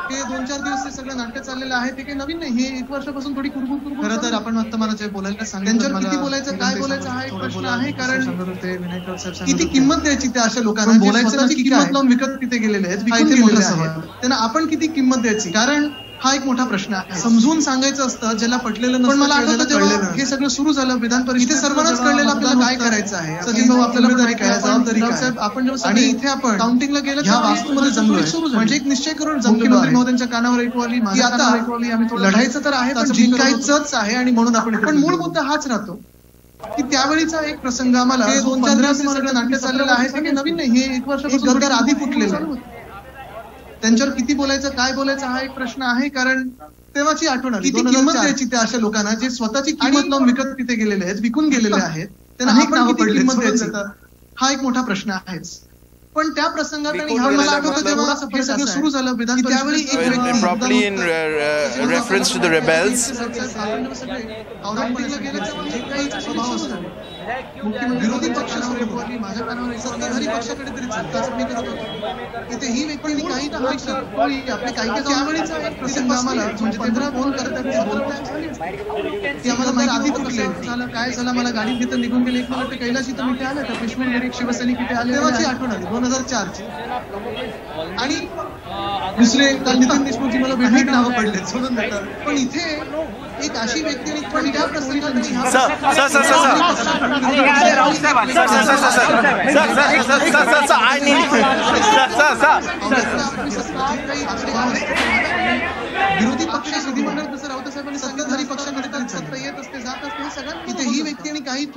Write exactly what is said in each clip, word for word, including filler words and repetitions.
हे दोन चार दिवस हे सगळं नाटक चाललेलं आहे ते काही नवीन नाही. हे एक वर्षापासून थोडी कुरकुर कुरकुर. खरं तर आपण आता मला जे बोलायला सांगितलं त्यांच्यावर किती बोलायचं काय बोलायचं हा एक प्रश्न आहे. कारण किती किंमत द्यायची त्या अशा लोकांना बोलायचं किंमत लावून विकत तिथे गेलेले आहेत, त्यांना आपण किती किंमत द्यायची. कारण हा एक मोठा प्रश्न आहे. समजून सांगायचं असतं ज्याला पटलेलं नसतं. पण मला आठवतं जेव्हा हे सगळं सुरू झालं विधान परिषद सर्वांनाच कळलेलं आपल्याला काय करायचं आहे. सचिन भाऊ आपल्याला जबाबदारी काय. आपण जेव्हा आणि इथे आपण काउंटिंगला गेलं ह्या वास्तूमध्ये जमलोय म्हणजे एक निश्चय करून मुख्यमंत्री महोदयांच्या कानावर ऐकू आली की आता आम्ही लढायचं तर आहे पण जिंकायचंच आहे. आणि म्हणून आपण पण मूळ मुद्दा हाच राहतो की त्यावेळीचा एक प्रसंग आम्हाला दोन चार दिवस सगळं नाट्य चाललेलं आहे ते काही नवीन नाही. हे एक वर्षापासून गरगर आधी फुटलेलं आहे. त्यांच्यावर किती बोलायचं काय बोलायचं हा एक प्रश्न आहे. कारण तेव्हाची आठवण आली. किती किंमत द्यायची त्या अशा लोकांना जे स्वतःची किंमत लावून विकत तिथे गेलेले आहेत, विकून गेलेले आहेत, त्यांना आपण किती किंमत द्यायची हा एक मोठा प्रश्न आहेच. पण त्या प्रसंगात आणि मला आठवतं जेव्हा हे सगळं सुरू झालं विधान त्यावेळी एक probably in uh, reference to the rebels. विरोधी पक्ष माझ्या कानावर सत्ताधारी पक्षाकडे तरी चालताच मी करत होतो. इथे ही व्यक्ती काही ना आपले काही काही त्यावेळीचा एक प्रसंग आम्हाला म्हणजे पंधरा फोन करतात ती आम्हाला माहिती आधी झालं काय झालं. मला गाडीत घेतं निघून गेले. एक मला वाटतं कैलाशी तर इथे आलं का पिशवून एक शिवसैनिक इथे आले तेव्हाची आठवण आली दोन हजार चार ची. आणि दुसरे काल नितीन देशमुखची मला भेट नावं पडले सोडून देतात. पण इथे एक अशी व्यक्ती पण त्या प्रसंगात विरोधी पक्ष विधिमंडळ जसं राऊत साहेबांनी सत्ताधारी पक्षाकडे तर सत्ता येत असते जात असते हे सगळं इथे ही व्यक्ती आणि काही.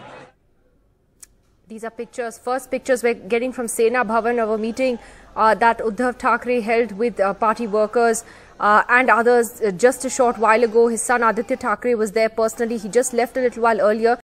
These are pictures, first pictures we're getting from Sena Bhavan of a meeting uh, that Uddhav Thackeray held with uh, party workers uh, and others uh, just a short while ago. His son Aditya Thackeray was there personally. He just left a little while earlier.